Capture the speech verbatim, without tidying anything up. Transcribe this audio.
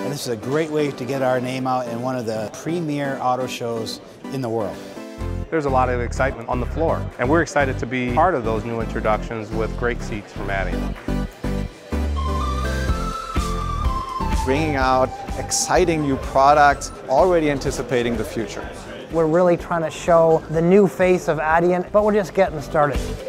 and this is a great way to get our name out in one of the premier auto shows in the world. There's a lot of excitement on the floor, and we're excited to be part of those new introductions with great seats from Adient. Bringing out exciting new products, already anticipating the future. We're really trying to show the new face of Adient, but we're just getting started.